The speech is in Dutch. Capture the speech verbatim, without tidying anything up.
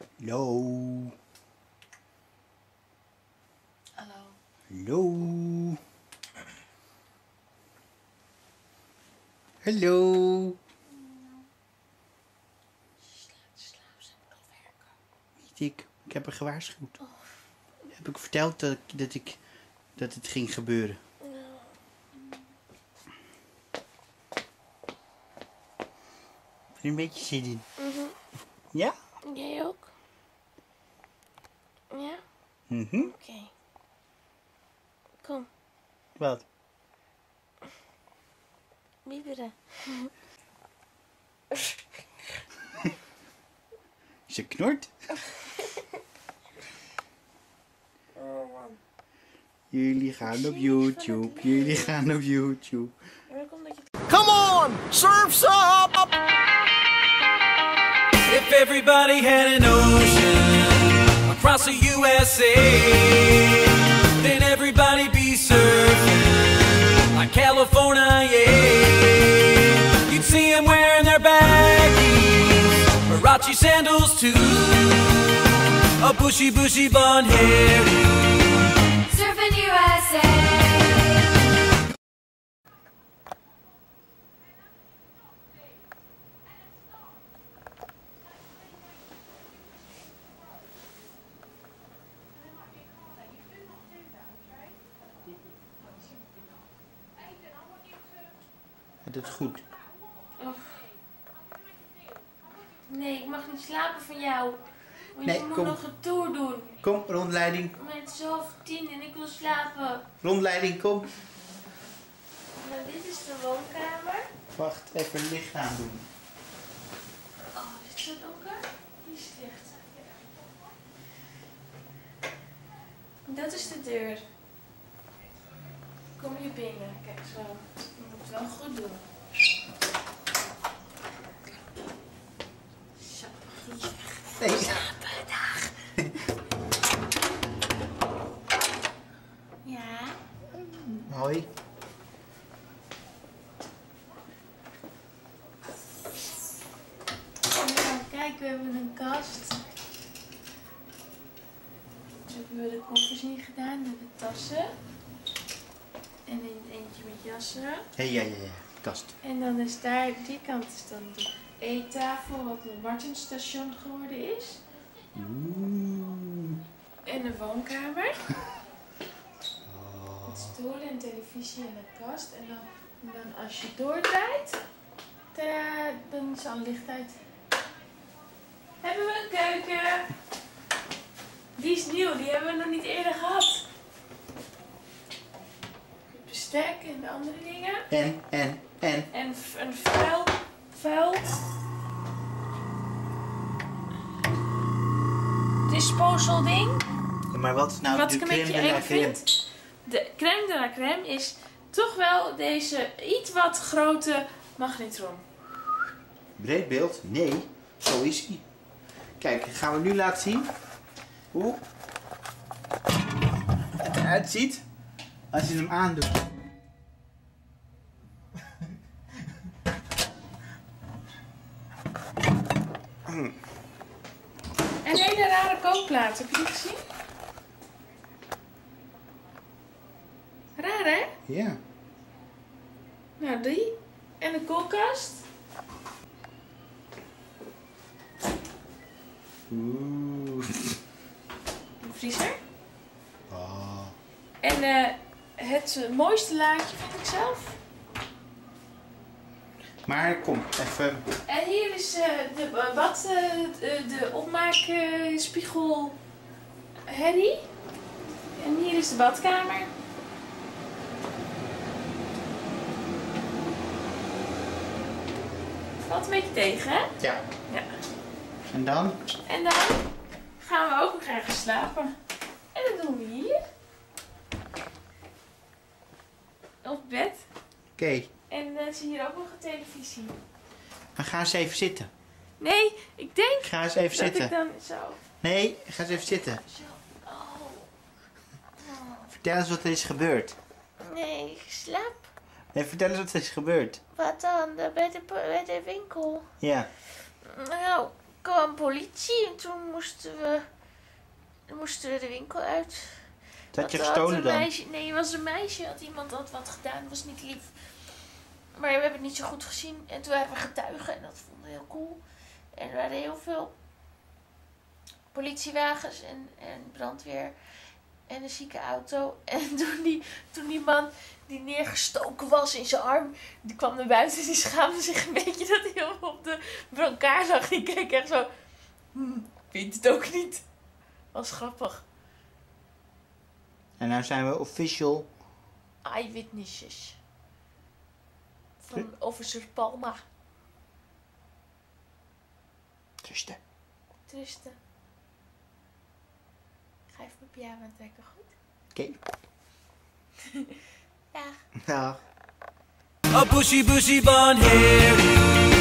Hallo. Hallo. Hallo. Hallo. Slaap, slaap, ze moet nog werken. Weet ik. Ik heb haar gewaarschuwd. Oh. Heb ik verteld dat, ik, dat, ik, dat het ging gebeuren. No. Heb je er een beetje zin in? Mm-hmm. Ja? Jij ook? Ja? Mhm. Oké. Okay. Kom. Wat? Bieberen. Ze knort. Jullie gaan op YouTube. Jullie gaan op YouTube. Come on, surf's up! If everybody had an ocean across the U S A, then everybody be surfing like California, yeah. You'd see them wearing their baggies, Huarache sandals too, a bushy, bushy blonde hairdo. Surfing U S A. Dat is goed. Oh. Nee, ik mag niet slapen van jou. Want Nee, je moet kom. nog een tour doen. Kom, rondleiding. Maar het is half tien en ik wil slapen. Rondleiding, kom. Maar dit is de woonkamer. Wacht, even het licht aandoen. Oh, is het zo donker? Hier is het licht. Dat is de deur. Kom je binnen. Kijk zo. Je moet het wel goed doen. Zo, hier. Nee. Slapen, dag. Ja. Hoi. Nou, kijk, we hebben een kast. Dus hebben we de koffers in gedaan en de tassen. En in eentje met jassen. Hé, ja, ja, ja. Kast. En dan is daar, die kant is dan de eettafel, wat een Martenstation geworden is. Oeh. En de woonkamer. Oh. Met stoelen en televisie en een kast. En dan, en dan als je doordraait, tadaa, dan is al licht uit. Hebben we een keuken. Die is nieuw, die hebben we nog niet eerder gehad. Het bestek en de andere dingen. En, en, en. En een vuil, vuil disposal ding. Ja, maar wat is nou Wat de ik een crème beetje de la eng crème? vind. De crème de la crème is toch wel deze iets wat grote magnetron. Breed beeld? Nee. Zo is hij. Kijk, gaan we nu laten zien hoe het eruit ziet als je hem aandoet. En een hele rare kookplaat, heb je die gezien? Raar hè? Ja. Nou die. En een koelkast. Oeh. Een vriezer. Oh. En uh, het mooiste laadje vind ik zelf. Maar kom, even. En hier is uh, de uh, wat, uh, de, de opmaakspiegel uh, Harry. En hier is de badkamer. Valt een beetje tegen, hè? Ja. Ja. En dan? En dan gaan we ook nog ergens slapen. En dat doen we hier. Op bed. Oké. Okay. En dan is hier ook nog een televisie. Maar ga eens even zitten. Nee, ik denk Ga eens even dat zitten. ik dan zo. Nee, ga eens even zitten. Zo. Oh. Oh. Vertel eens wat er is gebeurd. Nee, ik slaap. Nee, vertel eens wat er is gebeurd. Wat dan? Bij de, bij de winkel. Ja. Nou, kwam politie en toen moesten we, moesten we de winkel uit. Dat had je had gestolen een dan? Meisje, nee, het was een meisje. Had iemand had wat gedaan. Dat was niet lief. Maar we hebben het niet zo goed gezien. En toen hebben we getuigen. En dat vonden we heel cool. En er waren heel veel politiewagens en, en brandweer. En een zieke auto. En toen die, toen die man die neergestoken was in zijn arm. Die kwam naar buiten. Die schaamde zich een beetje dat hij helemaal op de brancard lag. Die keek echt zo. Hm, vindt het ook niet. Was grappig. En nu zijn we official. Eyewitnesses. Van officer Palma. Trusten. Trusten. Ga even mijn pyjama trekken, goed? Oké. Dag. Dag. A bushy, bushy blonde hair.